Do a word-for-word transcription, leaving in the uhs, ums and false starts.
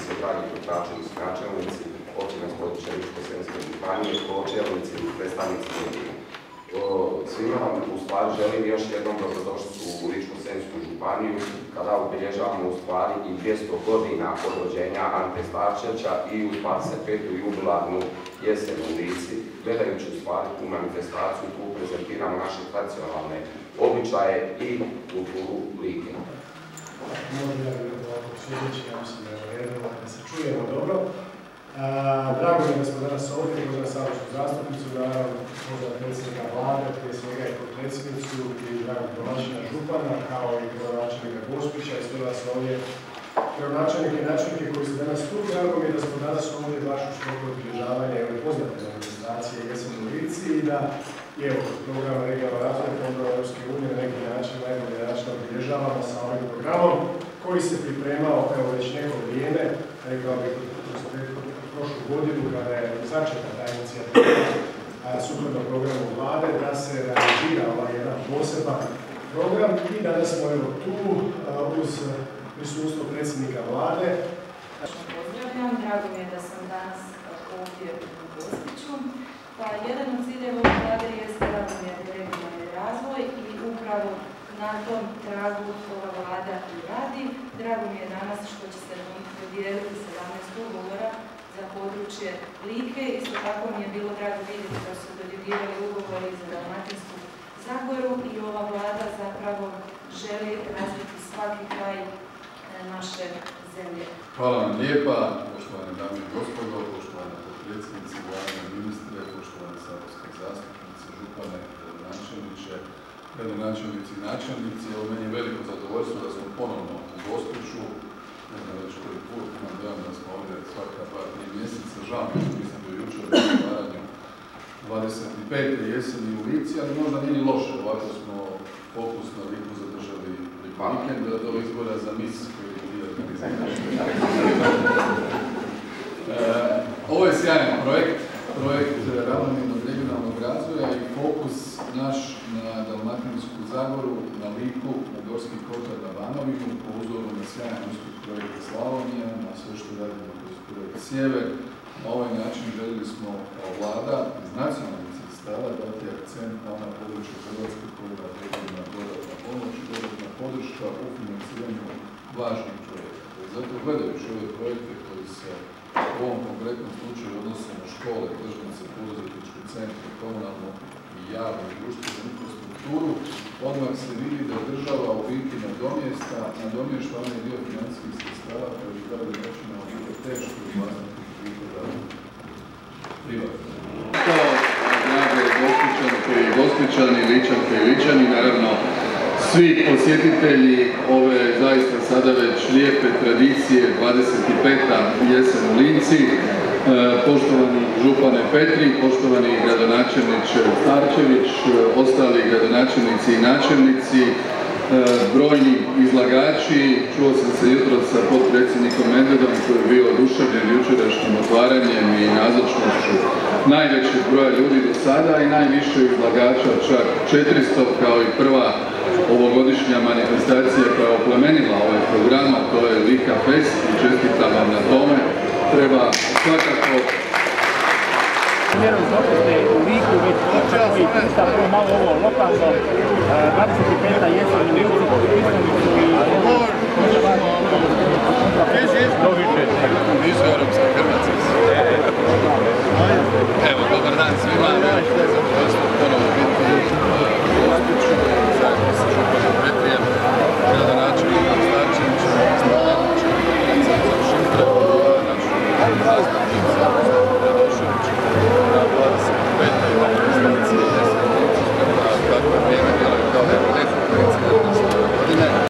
se, dragi načelnici, načelnici, općina s područja Ličko-senjske županije, čelnici i predstavnici medija. Svima vam u stvari želim još jednom dobrodošlicu u Ličko-senjsku županiju kada obilježavamo u stvari i dvjesto godina od rođenja Ante Starčevića i u dvadeset petu jubilarnu jesen u Lici. Gledajući u stvari tu manifestaciju, tu prezentiramo naše tradicionalne običaje i kulturu Like. Možda ja bih ovako sljedeći, ja mislim da je redno da se čujemo dobro. Drago mi je da smo danas ovdje, možda saborsku zastupnicu, naravno možda predsjednika vlade, prije svega i potpredsjednicu i dragog domaćina župana, kao i gradonačelnika Gospića i sve vas ovdje gradonačelnike i načelnike koji su danas tu. Drago mi je da smo danas ovdje baš u sklopu obilježavanja ove poznate manifestacije Jesen u Lici i da evo, programa regionalnog razvoja fondova Europske unije na neki način, najbolji način obilježavamo sa ovim programom koji se pripremao evo već neko vrijeme, rekao bih kroz prošlu godinu kada je začeta ta inicijativa sukladno programu vlade da se realizira ovaj jedan poseban program i danas smo evo tu uz prisustvo predsjednika vlade. Pozdravljam, drago mi je da sam danas ovdje u Gospiću. Pa jedan od ciljeva ove vlade jeste ravnomjerni regionalni razvoj i upravo na tom tragu ova vlada i radi. Drago mi je danas što će se dodijeliti sedamnaest ugovora za područje Like. Isto tako mi je bilo drago vidjeti da su dodjeljivali ugovori za Dalmatinsku Zagoru i ova vlada zapravo želi razviti svaki kraj naše zemlje. Hvala vam lijepa, poštovane dame i gospodo, poštovane potpredsjednice, vlade, ministre, poštovane saborske zastupnice, župane, gradonačelniče, gradonačelnici i načelnici. Evo meni je veliko zadovoljstvo da smo ponovno u Gospiću. Ne znam već koji put, imam dojam da smo ovdje svaka dva, tri mjeseca. Žao mi što nisam bio jučer na otvaranju dvadeset pete jeseni u Lici, ali možda nije ni loše. Ovako smo fokus na Liku zadržali vikend do izbora za mis koji je organizirali. Ovo je sjajan projekt, projekt ravnomjernog regionalnog razvoja i fokus naš na Dalmatinsku Zagoru, na Liku, na Gorski kotar, na Banovinu, po uzoru na sjajan uspjeh projekta Slavonija, na sve što radimo kroz projekt Sjever. Na ovaj način željeli smo kao vlada iz nacionalnih sredstava dati akcent na ona područja Hrvatske koja je potrebna dodatna pomoć i dodatna podrška u financiranju važnih projekata. I zato gledajući ove projekte koji se u ovom konkretnom slučaju odnose na škole, tržnice, poduzetničke centre, komunalnu i javnu i društvenu infrastrukturu, odmah se vidi da država u biti nadomjesta, nadomješta onaj dio financijskih sredstava koji bi tada načinao bilo teško i vlastiti prihoda privatno. Drage Gospićani, Ličanke i Ličani, naravno svi posjetitelji ove zaista sada već lijepe tradicije dvadeset peta jesen u Lici, poštovani župane Petri, poštovani gradonačelniče Starčević, ostali gradonačelnici i načelnici, brojni izlagači. Čuo sam se jutros sa potpredsjednikom Medvedom koji je bio oduševljen jučerašnjim otvaranjem i nazočnošću najvećeg broja ljudi do sada i najviše izlagača, čak četiristo, kao i prva ovogodišnja manifestacija koja je oplemenila ovaj program, a to je Lika Fest i čestitam vam na tome. Treba svakako Vjerujem što ste u Liku već počeli, da je malo ovo lokalno, dvadeset peta jesen u Liku, pisali su i